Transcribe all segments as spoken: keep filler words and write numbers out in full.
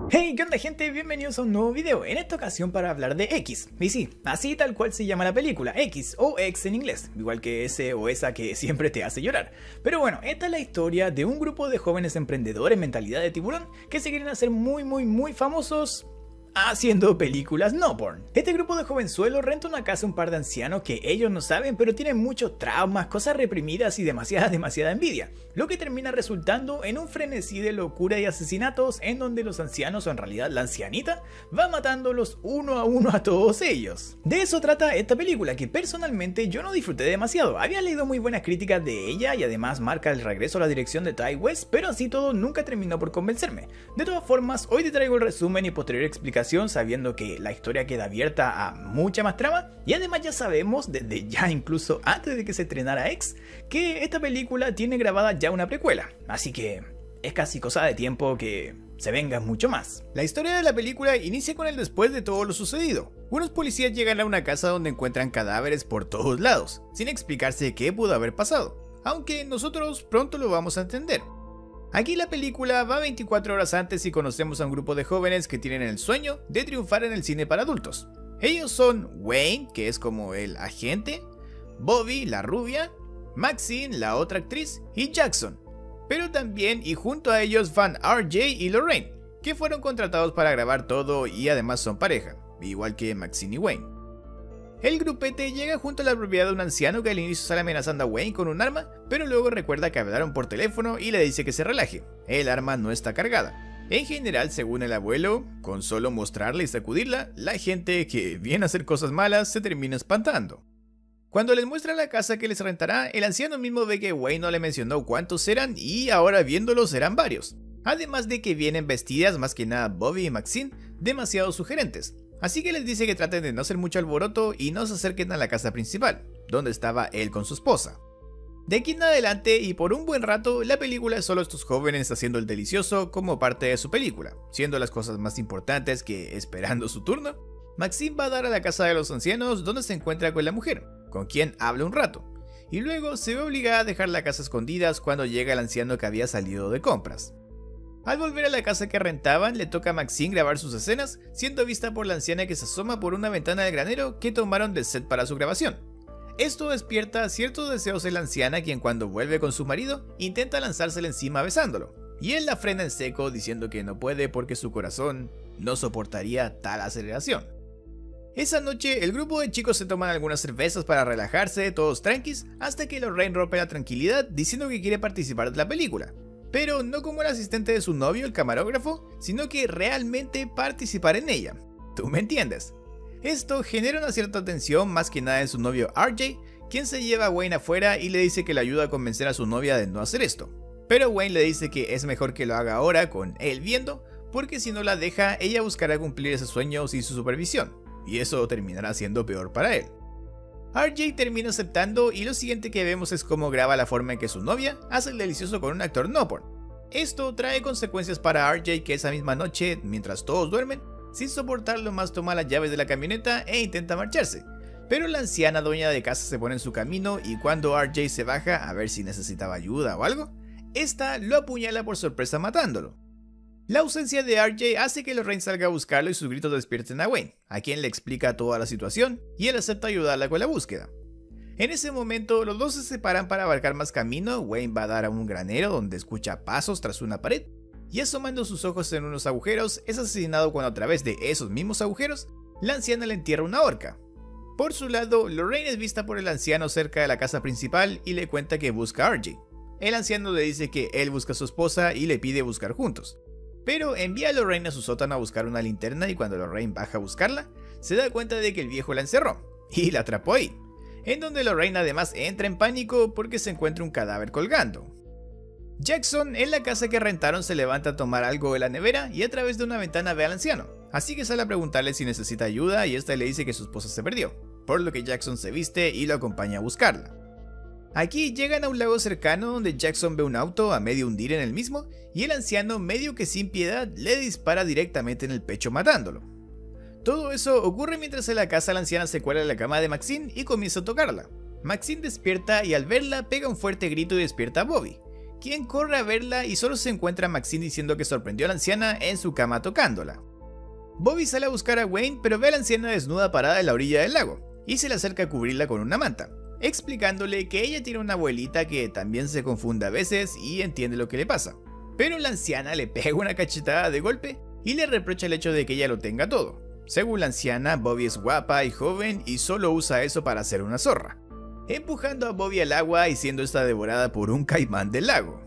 Hey, ¿qué onda gente? Bienvenidos a un nuevo video, en esta ocasión para hablar de X. Y sí, así tal cual se llama la película, X o X en inglés, igual que ese o esa que siempre te hace llorar. Pero bueno, esta es la historia de un grupo de jóvenes emprendedores mentalidad de tiburón que se quieren hacer muy muy muy famosos haciendo películas no porn. Este grupo de jovenzuelos renta una casa a un par de ancianos que ellos no saben, pero tienen muchos traumas, cosas reprimidas y demasiada, demasiada envidia, lo que termina resultando en un frenesí de locura y asesinatos en donde los ancianos, o en realidad la ancianita, va matándolos uno a uno a todos ellos. De eso trata esta película, que personalmente yo no disfruté demasiado. Había leído muy buenas críticas de ella y además marca el regreso a la dirección de Ti West, pero así todo nunca terminó por convencerme. De todas formas, hoy te traigo el resumen y posterior explicación, sabiendo que la historia queda abierta a mucha más trama, y además ya sabemos desde ya, incluso antes de que se estrenara X, que esta película tiene grabada ya una precuela, así que es casi cosa de tiempo que se venga mucho más. La historia de la película inicia con el después de todo lo sucedido. Unos policías llegan a una casa donde encuentran cadáveres por todos lados, sin explicarse qué pudo haber pasado, aunque nosotros pronto lo vamos a entender. Aquí la película va veinticuatro horas antes y conocemos a un grupo de jóvenes que tienen el sueño de triunfar en el cine para adultos. Ellos son Wayne, que es como el agente, Bobby, la rubia, Maxine, la otra actriz, y Jackson. Pero también y junto a ellos van R J y Lorraine, que fueron contratados para grabar todo y además son pareja, igual que Maxine y Wayne. El grupete llega junto a la propiedad de un anciano que al inicio sale amenazando a Wayne con un arma, pero luego recuerda que hablaron por teléfono y le dice que se relaje, el arma no está cargada. En general, según el abuelo, con solo mostrarla y sacudirla, la gente que viene a hacer cosas malas se termina espantando. Cuando les muestra la casa que les rentará, el anciano mismo ve que Wayne no le mencionó cuántos eran y ahora viéndolos eran varios. Además de que vienen vestidas, más que nada Bobby y Maxine, demasiado sugerentes. Así que les dice que traten de no hacer mucho alboroto y no se acerquen a la casa principal, donde estaba él con su esposa. De aquí en adelante y por un buen rato, la película es solo estos jóvenes haciendo el delicioso como parte de su película, siendo las cosas más importantes que, esperando su turno, Maxine va a dar a la casa de los ancianos donde se encuentra con la mujer, con quien habla un rato, y luego se ve obligada a dejar la casa a escondidas cuando llega el anciano que había salido de compras. Al volver a la casa que rentaban, le toca a Maxine grabar sus escenas, siendo vista por la anciana que se asoma por una ventana del granero que tomaron del set para su grabación. Esto despierta ciertos deseos en la anciana, quien cuando vuelve con su marido, intenta lanzársele encima besándolo, y él la frena en seco diciendo que no puede porque su corazón no soportaría tal aceleración. Esa noche, el grupo de chicos se toman algunas cervezas para relajarse, todos tranquis, hasta que Lorraine rompe la tranquilidad diciendo que quiere participar de la película. Pero no como el asistente de su novio, el camarógrafo, sino que realmente participar en ella. ¿Tú me entiendes? Esto genera una cierta tensión, más que nada en su novio R J, quien se lleva a Wayne afuera y le dice que le ayuda a convencer a su novia de no hacer esto. Pero Wayne le dice que es mejor que lo haga ahora con él viendo, porque si no la deja, ella buscará cumplir ese sueño sin su supervisión, y eso terminará siendo peor para él. R J termina aceptando y lo siguiente que vemos es cómo graba la forma en que su novia hace el delicioso con un actor no porn. Esto trae consecuencias para R J, que esa misma noche, mientras todos duermen, sin soportarlo más toma las llaves de la camioneta e intenta marcharse. Pero la anciana dueña de casa se pone en su camino y cuando R J se baja a ver si necesitaba ayuda o algo, esta lo apuñala por sorpresa matándolo. La ausencia de R J hace que Lorraine salga a buscarlo y sus gritos despierten a Wayne, a quien le explica toda la situación y él acepta ayudarla con la búsqueda. En ese momento los dos se separan para abarcar más camino. Wayne va a dar a un granero donde escucha pasos tras una pared y asomando sus ojos en unos agujeros es asesinado cuando a través de esos mismos agujeros la anciana le entierra una horca. Por su lado, Lorraine es vista por el anciano cerca de la casa principal y le cuenta que busca a R J. El anciano le dice que él busca a su esposa y le pide buscar juntos. Pero envía a Lorraine a su sótano a buscar una linterna y cuando Lorraine baja a buscarla, se da cuenta de que el viejo la encerró y la atrapó ahí, en donde Lorraine además entra en pánico porque se encuentra un cadáver colgando. Jackson en la casa que rentaron se levanta a tomar algo de la nevera y a través de una ventana ve al anciano, así que sale a preguntarle si necesita ayuda y esta le dice que su esposa se perdió, por lo que Jackson se viste y lo acompaña a buscarla. Aquí llegan a un lago cercano donde Jackson ve un auto a medio hundir en el mismo y el anciano medio que sin piedad le dispara directamente en el pecho matándolo. Todo eso ocurre mientras en la casa la anciana se cuela en la cama de Maxine y comienza a tocarla. Maxine despierta y al verla pega un fuerte grito y despierta a Bobby, quien corre a verla y solo se encuentra a Maxine diciendo que sorprendió a la anciana en su cama tocándola. Bobby sale a buscar a Wayne, pero ve a la anciana desnuda parada en la orilla del lago, y se le acerca a cubrirla con una manta, explicándole que ella tiene una abuelita que también se confunde a veces y entiende lo que le pasa. Pero la anciana le pega una cachetada de golpe y le reprocha el hecho de que ella lo tenga todo. Según la anciana, Bobby es guapa y joven y solo usa eso para ser una zorra, empujando a Bobby al agua y siendo esta devorada por un caimán del lago.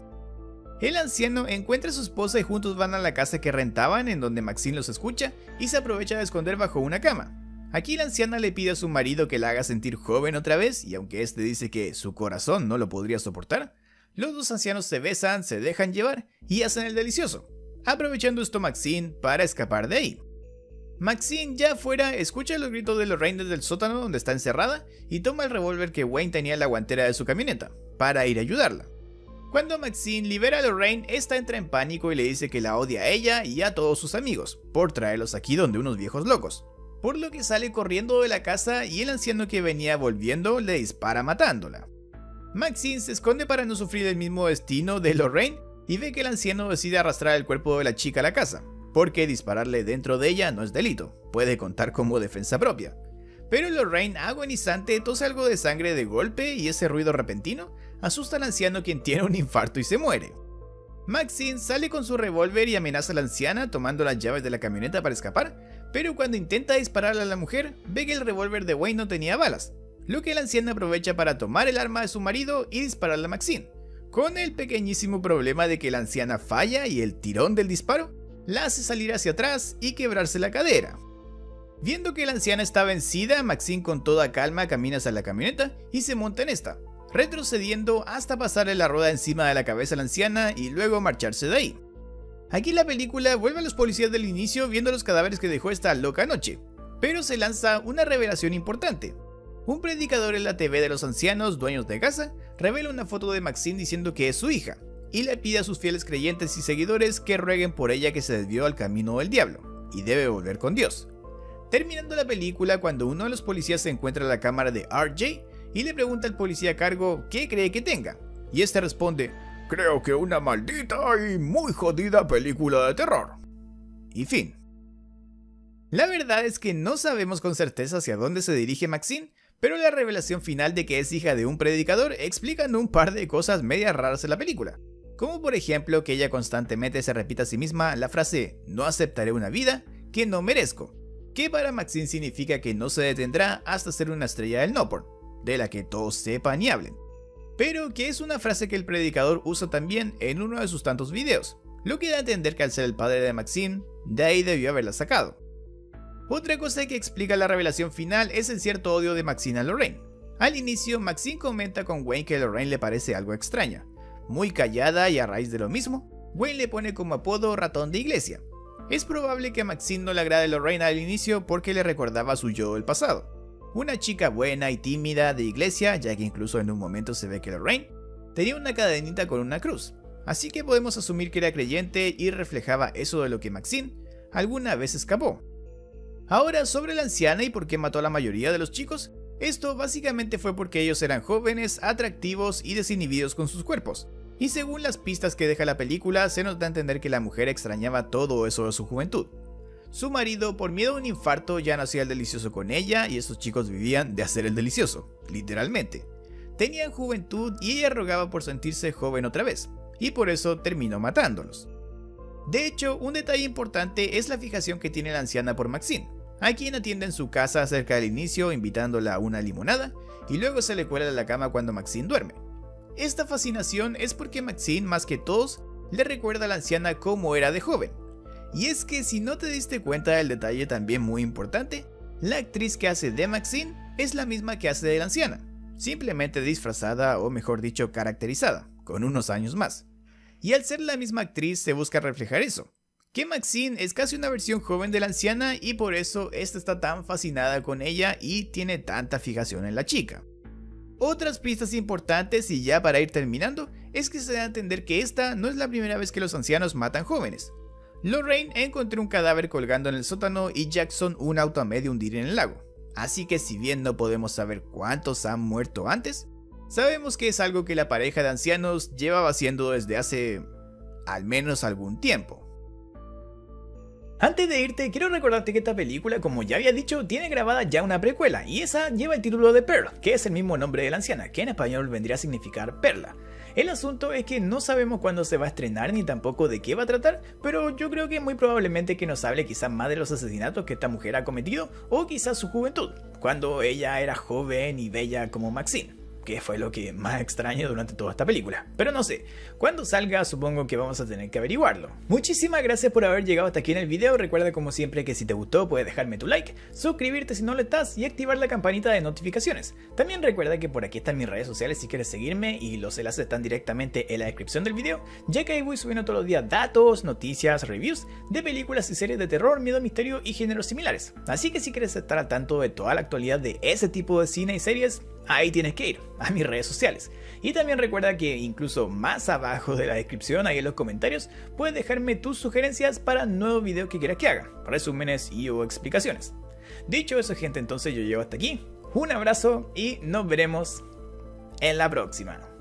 El anciano encuentra a su esposa y juntos van a la casa que rentaban, en donde Maxine los escucha y se aprovecha de esconder bajo una cama. Aquí la anciana le pide a su marido que la haga sentir joven otra vez, y aunque este dice que su corazón no lo podría soportar, los dos ancianos se besan, se dejan llevar y hacen el delicioso, aprovechando esto Maxine para escapar de ahí. Maxine, ya afuera, escucha los gritos de Lorraine desde el sótano donde está encerrada y toma el revólver que Wayne tenía en la guantera de su camioneta para ir a ayudarla. Cuando Maxine libera a Lorraine, esta entra en pánico y le dice que la odia a ella y a todos sus amigos por traerlos aquí donde unos viejos locos, por lo que sale corriendo de la casa y el anciano que venía volviendo le dispara matándola. Maxine se esconde para no sufrir el mismo destino de Lorraine y ve que el anciano decide arrastrar el cuerpo de la chica a la casa, porque dispararle dentro de ella no es delito, puede contar como defensa propia. Pero Lorraine, agonizante, tose algo de sangre de golpe y ese ruido repentino asusta al anciano, quien tiene un infarto y se muere. Maxine sale con su revólver y amenaza a la anciana tomando las llaves de la camioneta para escapar, pero cuando intenta dispararle a la mujer, ve que el revólver de Wayne no tenía balas, lo que la anciana aprovecha para tomar el arma de su marido y dispararle a Maxine, con el pequeñísimo problema de que la anciana falla y el tirón del disparo la hace salir hacia atrás y quebrarse la cadera. Viendo que la anciana está vencida, Maxine con toda calma camina hacia la camioneta y se monta en esta, retrocediendo hasta pasarle la rueda encima de la cabeza a la anciana y luego marcharse de ahí. Aquí la película vuelve a los policías del inicio viendo los cadáveres que dejó esta loca noche, pero se lanza una revelación importante. Un predicador en la T V de los ancianos dueños de casa revela una foto de Maxine diciendo que es su hija, y le pide a sus fieles creyentes y seguidores que rueguen por ella, que se desvió al camino del diablo y debe volver con Dios. Terminando la película, cuando uno de los policías se encuentra la cámara de R J y le pregunta al policía a cargo qué cree que tenga, y este responde: creo que una maldita y muy jodida película de terror. Y fin. La verdad es que no sabemos con certeza hacia dónde se dirige Maxine, pero la revelación final de que es hija de un predicador explican un par de cosas medias raras en la película, como por ejemplo que ella constantemente se repite a sí misma la frase "no aceptaré una vida que no merezco", que para Maxine significa que no se detendrá hasta ser una estrella del no porn, de la que todos sepan y hablen, pero que es una frase que el predicador usa también en uno de sus tantos videos, lo que da a entender que al ser el padre de Maxine, de ahí debió haberla sacado. Otra cosa que explica la revelación final es el cierto odio de Maxine a Lorraine. Al inicio, Maxine comenta con Wayne que Lorraine le parece algo extraña, muy callada, y a raíz de lo mismo, Wayne le pone como apodo ratón de iglesia. Es probable que a Maxine no le agrade Lorraine al inicio porque le recordaba a su yo del pasado, una chica buena y tímida de iglesia, ya que incluso en un momento se ve que Lorraine tenía una cadenita con una cruz, así que podemos asumir que era creyente y reflejaba eso de lo que Maxine alguna vez escapó. Ahora, sobre la anciana y por qué mató a la mayoría de los chicos, esto básicamente fue porque ellos eran jóvenes, atractivos y desinhibidos con sus cuerpos, y según las pistas que deja la película se nos da a entender que la mujer extrañaba todo eso de su juventud. Su marido, por miedo a un infarto, ya no hacía el delicioso con ella y estos chicos vivían de hacer el delicioso, literalmente. Tenían juventud y ella rogaba por sentirse joven otra vez, y por eso terminó matándolos. De hecho, un detalle importante es la fijación que tiene la anciana por Maxine, a quien atiende en su casa cerca del inicio invitándola a una limonada y luego se le cuela a la cama cuando Maxine duerme. Esta fascinación es porque Maxine, más que todos, le recuerda a la anciana cómo era de joven. Y es que si no te diste cuenta del detalle también muy importante, la actriz que hace de Maxine es la misma que hace de la anciana, simplemente disfrazada o mejor dicho caracterizada, con unos años más. Y al ser la misma actriz se busca reflejar eso, que Maxine es casi una versión joven de la anciana y por eso esta está tan fascinada con ella y tiene tanta fijación en la chica. Otras pistas importantes, y ya para ir terminando, es que se da a entender que esta no es la primera vez que los ancianos matan jóvenes. Lorraine encontró un cadáver colgando en el sótano y Jackson un auto a medio hundir en el lago, así que si bien no podemos saber cuántos han muerto antes, Sabemos que es algo que la pareja de ancianos llevaba haciendo desde hace al menos algún tiempo. Antes de irte, quiero recordarte que esta película, como ya había dicho, tiene grabada ya una precuela, y esa lleva el título de Pearl, que es el mismo nombre de la anciana, que en español vendría a significar perla. El asunto es que no sabemos cuándo se va a estrenar ni tampoco de qué va a tratar, pero yo creo que muy probablemente que nos hable quizás más de los asesinatos que esta mujer ha cometido, o quizás su juventud, cuando ella era joven y bella como Maxine, que fue lo que más extraño durante toda esta película. Pero no sé, cuando salga supongo que vamos a tener que averiguarlo. Muchísimas gracias por haber llegado hasta aquí en el video. Recuerda como siempre que si te gustó puedes dejarme tu like, suscribirte si no lo estás y activar la campanita de notificaciones. También recuerda que por aquí están mis redes sociales si quieres seguirme, y los enlaces están directamente en la descripción del video, ya que ahí voy subiendo todos los días datos, noticias, reviews de películas y series de terror, miedo, misterio y géneros similares. Así que si quieres estar al tanto de toda la actualidad de ese tipo de cine y series, ahí tienes que ir, a mis redes sociales. Y también recuerda que incluso más abajo de la descripción, ahí en los comentarios, puedes dejarme tus sugerencias para nuevos videos que quieras que haga, resúmenes y o explicaciones. Dicho eso, gente, entonces yo llego hasta aquí. Un abrazo y nos veremos en la próxima.